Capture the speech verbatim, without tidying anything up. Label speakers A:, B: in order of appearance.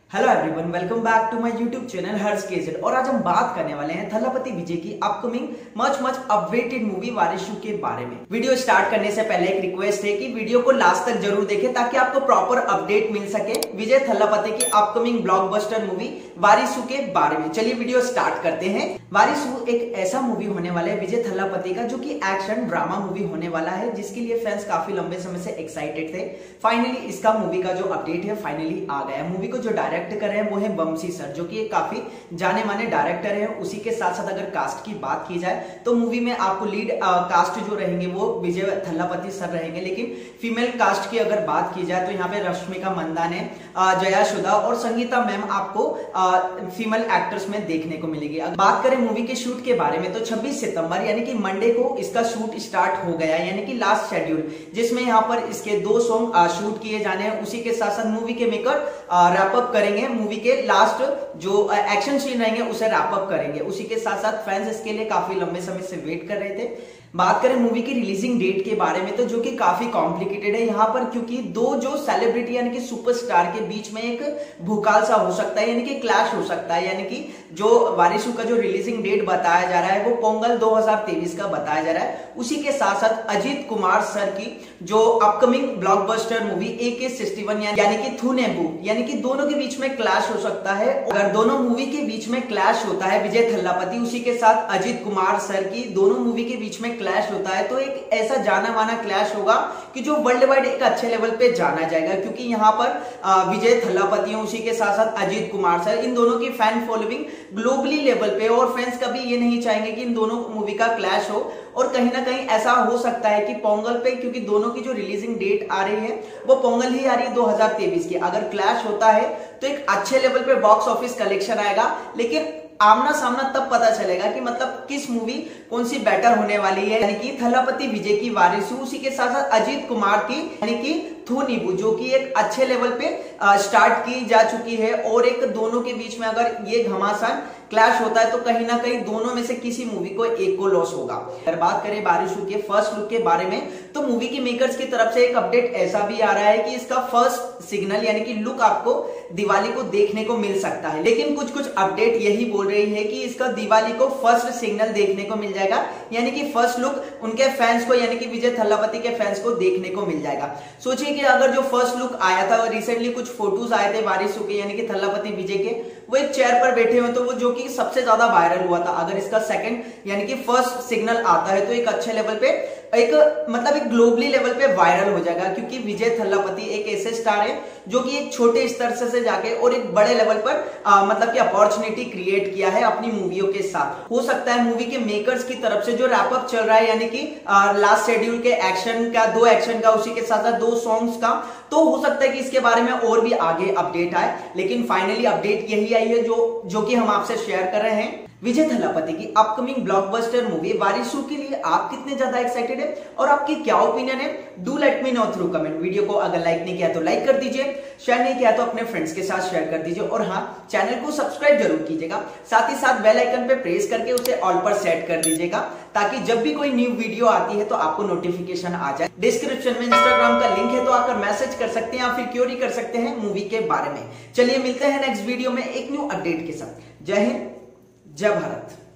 A: Hello everyone, welcome back to my YouTube channel Harsh KZ. और आज हम बात करने वाले हैं थल्लापति विजय की upcoming much much updated movie Varisu के बारे में। वीडियो स्टार्ट करने से पहले एक रिक्वेस्ट है कि वीडियो को लास्ट तक जरूर देखें ताकि आपको प्रॉपर अपडेट मिल सके विजय थल्लापति की अपकमिंग ब्लॉकबस्टर मूवी वारिसू के बारे में। चलिए वीडियो स्टार्ट करते हैं। वारिसू एक ऐसा मूवी होने वाला है विजय थल्लापति का जो कि एक्शन ड्रामा मूवी होने वाला है, जिसके लिए फैंस काफी लंबे समय से एक्साइटेड थे। फाइनली इसका मूवी का जो अपडेट है फाइनली आ गया है। मूवी को जो डायरेक्ट कर रहे हैं वो है बमसी सर, जो कि एक काफी जाने माने डायरेक्टर है। उसी के साथ साथ अगर कास्ट की बात की जाए तो मूवी में आपको लीड कास्ट जो रहेंगे वो विजय थल्लापति सर रहेंगे, लेकिन फीमेल कास्ट की अगर बात की जाए तो यहाँ पे रश्मिका मंदाने, जया सुधा और संगीता मैम आपको फीमेल एक्टर्स में देखने को मिलेगी। अगर बात करें मूवी के शूट के बारे में तो छब्बीस सितंबर यानी कि मंडे को इसका शूट स्टार्ट हो गया, यानी कि लास्ट शेड्यूल, जिसमें यहाँ पर इसके दो सॉन्ग शूट किए जाने हैं। उसी के साथ साथ मूवी के मेकर रैप अप करेंगे, मूवी के लास्ट जो एक्शन सीन रहेंगे उसे रैप अप करेंगे। उसी के साथ साथ फैंस इसके लिए काफी लंबे समय से वेट कर रहे थे। बात करें मूवी की रिलीजिंग डेट के बारे में तो जो कि काफी कॉम्प्लिकेटेड है यहाँ पर, क्योंकि दो जो सेलिब्रिटी यानी कि सुपरस्टार के बीच में एक भूकाल सा हो सकता है, यानी कि क्लैश हो सकता है। यानी कि जो वारिसू का जो रिलीजिंग डेट बताया जा रहा है वो पोंगल दो हज़ार तेईस का बताया जा रहा है। उसी के साथ साथ अजीत कुमार सर की जो अपकमिंग ब्लॉकबस्टर मूवी ए के सिक्सटी वन यानी कि थूनेबू, यानी कि दोनों के बीच में क्लैश हो सकता है। अगर दोनों मूवी के बीच में क्लैश होता है विजय थल्लापति उसी के साथ अजीत कुमार सर की दोनों मूवी के बीच में क्लैश होता है तो एक ऐसा जाना माना क्लैश होगा कि जो वर्ल्ड वाइड एक अच्छे लेवल पे जाना जाएगा, क्योंकि यहाँ पर विजय थल्लापति उसी के साथ साथ अजीत कुमार सर, इन दोनों की फैन फॉलोइंग ग्लोबली लेवल पे, और फैंस कभी ये नहीं चाहेंगे कि इन दोनों मूवी का क्लैश हो। और कहीं ना कहीं ऐसा हो सकता है कि पोंगल पे, क्योंकि दोनों की जो रिलीजिंग डेट आ रही है वो पोंगल ही आ रही है दो हज़ार तेईस की, अगर क्लैश होता है तो एक अच्छे लेवल पे बॉक्स ऑफिस कलेक्शन आएगा। लेकिन आमना सामना तब पता चलेगा कि मतलब किस मूवी कौन सी बेटर होने वाली है, यानी कि थल्लापति विजय की वारिसू, उसी के साथ साथ अजीत कुमार की यानी कि थूनेबू, जो कि एक अच्छे लेवल पे स्टार्ट की जा चुकी है। और एक दोनों के बीच में अगर ये घमासान क्लैश होता है तो कहीं ना कहीं दोनों में से किसी मूवी को एक को लॉस होगा। अगर बात करें वारिसू के फर्स्ट लुक के बारे में तो मूवी की मेकर्स की तरफ से एक अपडेट ऐसा भी आ रहा है कि इसका फर्स्ट सिग्नल यानी कि लुक आपको दिवाली को देखने को मिल सकता है। लेकिन कुछ कुछ अपडेट यही बोल रही है कि इसका दिवाली को फर्स्ट सिग्नल देखने को मिल जाएगा, यानी कि फर्स्ट लुक उनके फैंस को यानी कि विजय थल्लापति के फैंस को देखने को मिल जाएगा। सोचिए कि अगर जो फर्स्ट लुक आया था, रिसेंटली कुछ फोटोज आए थे वारिसू के यानी कि थल्लापति विजय के, वो एक चेयर पर बैठे हुए तो वो जो कि सबसे ज्यादा वायरल हुआ था। अगर इसका सेकंड यानी कि फर्स्ट सिग्नल आता है तो एक अच्छे लेवल पे, एक मतलब एक ग्लोबली लेवल पे वायरल हो जाएगा, क्योंकि विजय थल्लापति एक ऐसे स्टार है जो कि एक छोटे स्तर से जाके और एक बड़े लेवल पर आ, मतलब कि अपॉर्चुनिटी क्रिएट किया है अपनी मूवियों के साथ। हो सकता है मूवी के मेकर्स की तरफ से जो रैप अप चल रहा है यानी कि लास्ट शेड्यूल के एक्शन का, दो एक्शन का, उसी के साथ साथ दो सॉन्ग्स का, तो हो सकता है कि इसके बारे में और भी आगे अपडेट आए। लेकिन फाइनली अपडेट यही आई है जो जो कि हम आपसे शेयर कर रहे हैं। विजय थल्लापति की अपकमिंग ब्लॉकबस्टर मूवी वारिसू के लिए आप कितने ज्यादा एक्साइटेड है और आपकी क्या ओपिनियन है, do let me know through comment. Video को अगर लाइक नहीं किया तो लाइक कर दीजिए, शेयर नहीं किया तो अपने फ्रेंड्स के साथ शेयर कर दीजिए, और हाँ, चैनल को सब्सक्राइब जरूर कीजिएगा। साथ ही साथ बेल आइकन पे प्रेस करके उसे ऑल पर सेट कर दीजिएगा ताकि जब भी कोई न्यू वीडियो आती है तो आपको नोटिफिकेशन आ जाए। डिस्क्रिप्शन में इंस्टाग्राम का लिंक है तो आकर मैसेज कर सकते हैं या फिर क्यूरी कर सकते हैं मूवी के बारे में। चलिए मिलते हैं नेक्स्ट वीडियो में एक न्यू अपडेट के साथ। जय हिंद, जय भारत।